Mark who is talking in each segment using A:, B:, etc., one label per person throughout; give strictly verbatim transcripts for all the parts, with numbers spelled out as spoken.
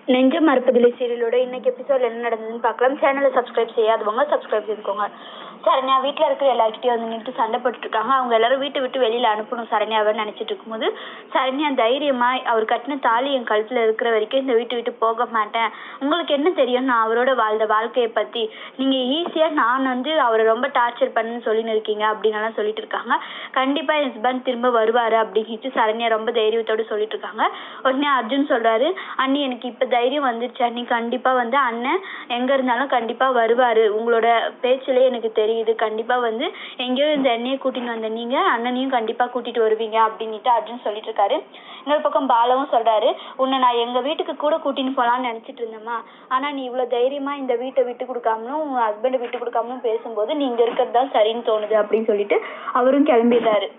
A: நெஞ்சமரப்பதில்லை சீரியலோட இன்னைக்கு எபிசோட்ல என்ன நடந்ததுன்னு பார்க்கலாம். சேனலை சப்ஸ்கிரைப் செய்யாதவங்க சப்ஸ்கிரைப் செய்துக்கோங்க. சரண்யா வீட்டில் இருக்கிற எல்லாருக்கிட்டையும் வந்து நின்று சண்டை போட்டுட்டு இருக்காங்க. அவங்க எல்லாரும் வீட்டை விட்டு வெளியில அனுப்பணும் சரண்யாவை நினைச்சிட்டு இருக்கும்போது, சரண்யா தைரியமா அவர் கட்டின தாலி என் கழுத்துல இருக்கிற வரைக்கும் இந்த வீட்டை விட்டு போக மாட்டேன், உங்களுக்கு என்ன தெரியும் நான் அவரோட வாழ்ந்த வாழ்க்கையை பத்தி, நீங்க ஈஸியா நான் வந்து அவரை ரொம்ப டார்ச்சர் பண்ணுன்னு சொல்லின்னு இருக்கீங்க அப்படின்னு சொல்லிட்டு இருக்காங்க. கண்டிப்பா என் ஹஸ்பண்ட் திரும்ப வருவாரு அப்படின்னு சரண்யா ரொம்ப தைரியத்தோடு சொல்லிட்டு இருக்காங்க. உடனே அர்ஜுன் சொல்றாரு, அண்ணி எனக்கு இப்ப தைரியம் வந்துருச்சு அண்ணி, கண்டிப்பா வந்து அண்ணன் எங்க இருந்தாலும் கண்டிப்பா வருவாரு, உங்களோட பேச்சிலே எனக்கு தெரியுது, கண்டிப்பா வந்து எங்கேயோ இந்த எண்ணெயை கூட்டிட்டு வந்த நீங்க அண்ணனையும் கண்டிப்பா கூட்டிட்டு வருவீங்க அப்படின்ட்டு அர்ஜுன் சொல்லிட்டு இருக்காரு. இன்னொரு பக்கம் பாலவும் சொல்றாரு, உன்னை நான் எங்க வீட்டுக்கு கூட கூட்டின்னு போலான்னு நினைச்சிட்டு இருந்தேம்மா, ஆனா நீ இவ்வளவு தைரியமா இந்த வீட்டை விட்டு கொடுக்காமலும் உங்க ஹஸ்பண்டை விட்டு கொடுக்காமலும் பேசும்போது நீங்க இருக்கிறது தான் சரின்னு தோணுது அப்படின்னு சொல்லிட்டு அவரும் கிளம்பிடுறாரு.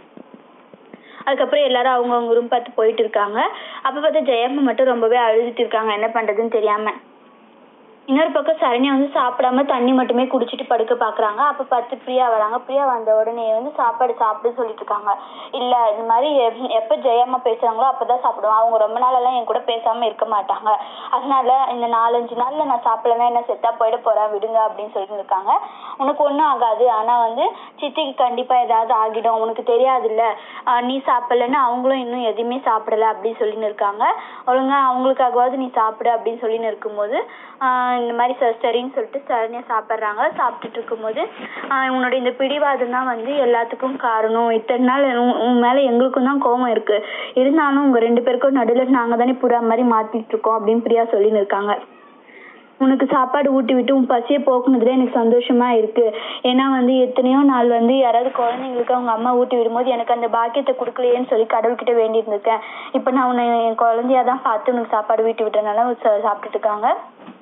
A: அதுக்கப்புறம் எல்லாரும் அவங்கவுங்க ரூம் பார்த்து போயிட்டு இருக்காங்க. அப்ப பார்த்தா ஜெயம்மா மட்டும் ரொம்பவே அழுதுட்டு இருக்காங்க, என்ன பண்றதுன்னு தெரியாம. இன்னொரு பக்கம் சரண்யா வந்து சாப்பிடாம தண்ணி மட்டுமே குடிச்சிட்டு படுக்க பாக்குறாங்க. அப்ப பார்த்து பிரியா வராங்க. பிரியா வந்த உடனே வந்து சாப்பாடு சாப்பிடு சொல்லிட்டு இருக்காங்க. இல்ல இந்த மாதிரி எப்ப ஜெயம்மா பேசுறாங்களோ அப்பதான் சாப்பிடுவோம், அவங்க ரொம்ப நாள் எல்லாம் என் கூட பேசாம இருக்க மாட்டாங்க, அதனால இந்த நாலஞ்சு நாள்ல நான் சாப்பிடலன்னா என்ன செத்தா போயிட போறேன் விடுங்க அப்படின்னு சொல்லிட்டு இருக்காங்க. உனக்கு ஒன்றும் ஆகாது, ஆனா வந்து சித்திக்கு கண்டிப்பா ஏதாவது ஆகிடும், உனக்கு தெரியாது இல்ல, நீ சாப்பிடலன்னா அவங்களும் இன்னும் எதுவுமே சாப்பிடல அப்படின்னு சொல்லின்னு இருக்காங்க. ஒழுங்கா அவங்களுக்காகவாவது நீ சாப்பிடு அப்படின்னு சொல்லின்னு இருக்கும்போது ஆஹ் இந்த மாதிரி சரின்னு சொல்லிட்டு சரண்யா சாப்பிட்றாங்க. சாப்பிட்டுட்டு இருக்கும்போது ஆஹ் உன்னோட இந்த பிடிவாதம் தான் வந்து எல்லாத்துக்கும் காரணம், இத்தனை நாள் உன் மேல எங்களுக்கும் தான் கோபம் இருக்கு, இருந்தாலும் உங்க ரெண்டு பேருக்கும் நடுவில் நாங்க தானே புறா மாதிரி மாத்திட்டு இருக்கோம் அப்படின்னு பிரியா சொல்லின்னு இருக்காங்க. உனக்கு சாப்பாடு ஊட்டி விட்டு உன் பசியை போக்குனதுல எனக்கு சந்தோஷமா இருக்கு, ஏன்னா வந்து எத்தனையோ நாள் வந்து யாராவது குழந்தைங்களுக்கு அவங்க அம்மா ஊட்டி விடும்போது எனக்கு அந்த பாக்கியத்தை கொடுக்கலையேன்னு சொல்லி கடவுள்கிட்ட வேண்டி இருந்திருக்கேன், இப்ப நான் உன்னை என் குழந்தையாதான் பார்த்து உனக்கு சாப்பாடு ஊட்டி விட்டனால சாப்பிட்டுட்டு இருக்காங்க.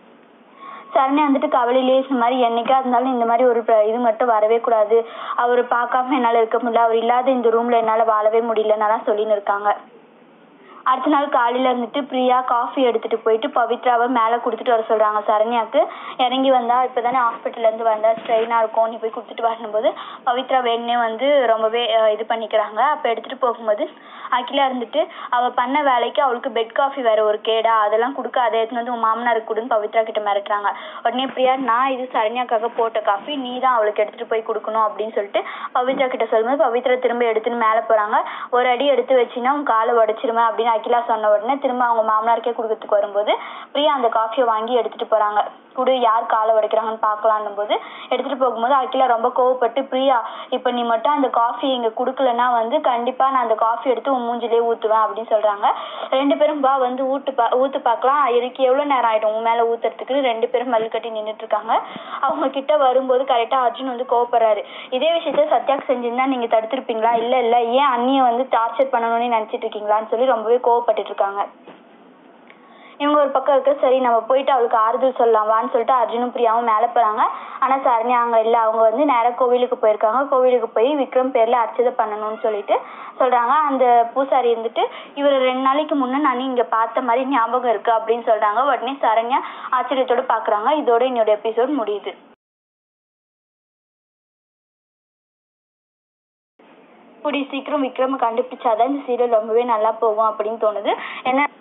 A: சரண்யா வந்துட்டு கவலையிலேயே இந்த மாதிரி என்னைக்கா இருந்தாலும் இந்த மாதிரி ஒரு இது மட்டும் வரவே கூடாது, அவரை பார்க்காம என்னால இருக்க முடியல, அவர் இல்லாத இந்த ரூம்ல என்னால வாழவே முடியலன்னாலாம் சொல்லின்னு இருக்காங்க. அடுத்த நாள் காலையில இருந்துட்டு பிரியா காஃபி எடுத்துட்டு போயிட்டு பவித்ராவை மேல கொடுத்துட்டு வர சொல்றாங்க சரண்யாக்கு. இறங்கி வந்தா இப்பதானே ஹாஸ்பிட்டல்ல இருந்து வந்தா ஸ்ட்ரெயினா இருக்கும், நீ போய் கொடுத்துட்டு வரணும் போது பவித்ரா வேணுனே வந்து ரொம்பவே இது பண்ணிக்கிறாங்க. அப்ப எடுத்துட்டு போகும்போது அகிலா இருந்துட்டு அவ பண்ண வேலைக்கு அவளுக்கு பெட் காஃபி வேற ஒரு கேடா, அதெல்லாம் கொடுக்க அதை எடுத்துன்னு வந்து உன் மாமனாருக்கு கொடுன்னு பவித்ரா கிட்ட மிரட்டுறாங்க. உடனே பிரியா, நான் இது சரண்யாக்காக போட்ட காஃபி, நீ தான் அவளுக்கு எடுத்துட்டு போய் கொடுக்கணும் அப்படின்னு சொல்லிட்டு பவித்ரா கிட்ட சொல்லும்போது பவித்ரா திரும்ப எடுத்துன்னு மேல போறாங்க. ஒரு அடி எடுத்து வச்சுன்னா உன் காலை உடைச்சிருவேன் அப்படின்னு அகிலா சொன்ன உடனே திரும்ப அவங்க மாமனாருக்கே கொடுக்கறதுக்கு வரும்போது பிரியா அந்த காஃபியை வாங்கி எடுத்துட்டு போறாங்க. குடு, யார் காலை உடைக்கிறாங்கன்னு பாக்கலான்னும் போது எடுத்துட்டு போகும்போது அகிலா ரொம்ப கோவப்பட்டு, பிரியா இப்ப நீ மட்டும் அந்த காஃபி இங்க குடுக்கலன்னா வந்து கண்டிப்பா நான் அந்த காஃபி எடுத்து உன் மூஞ்சிலே ஊத்துவேன் அப்படின்னு சொல்றாங்க. ரெண்டு பேரும் பா வந்து ஊட்டு பா ஊத்து பாக்கலாம், எனக்கு எவ்வளவு நேரம் ஆயிடும் உன் மேல ஊத்துறதுக்கு, ரெண்டு பேரும் மல்லு கட்டி நின்றுட்டு இருக்காங்க. அவங்க கிட்ட வரும்போது கரெக்டா அர்ஜுன் வந்து கோவப்படுறாரு. இதே விஷயத்த சத்யாக்கு செஞ்சிருந்தா நீங்க தடுத்திருப்பீங்களா, இல்ல இல்ல ஏன் அண்ணியை வந்து டார்ச்சர் பண்ணணும்னு நினைச்சிட்டு இருக்கீங்களான்னு சொல்லி ரொம்பவே கோவப்பட்டு இருக்காங்க. இவங்க ஒரு பக்கம் இருக்க, சரி நம்ம போயிட்டு அவளுக்கு ஆறுதல் சொல்லலாமான்னு சொல்லிட்டு அர்ஜுனும் பிரியாவும் மேல போறாங்க. ஆனா சரண்யா அங்க இல்ல, அவங்க வந்து நேரா கோவிலுக்கு போயிருக்காங்க. கோவிலுக்கு போய் விக்ரம் பேர்ல அர்ச்சதை பண்ணணும்னு சொல்லிட்டு சொல்றாங்க. அந்த பூசாரி இருந்துட்டு இவர் ரெண்டு நாளைக்கு முன்ன நான் இங்க பார்த்த மாதிரி ஞாபகம் இருக்கு அப்படின்னு சொல்றாங்க. உடனே சரண்யா ஆச்சரியத்தோடு பாக்குறாங்க. இதோட என்னோட எபிசோட் முடியுது. கூடிய சீக்கிரம் விக்ரம் கண்டுபிடிச்சாதான் இந்த சீரியல் ரொம்பவே நல்லா போகும் அப்படின்னு தோணுது. ஏன்னா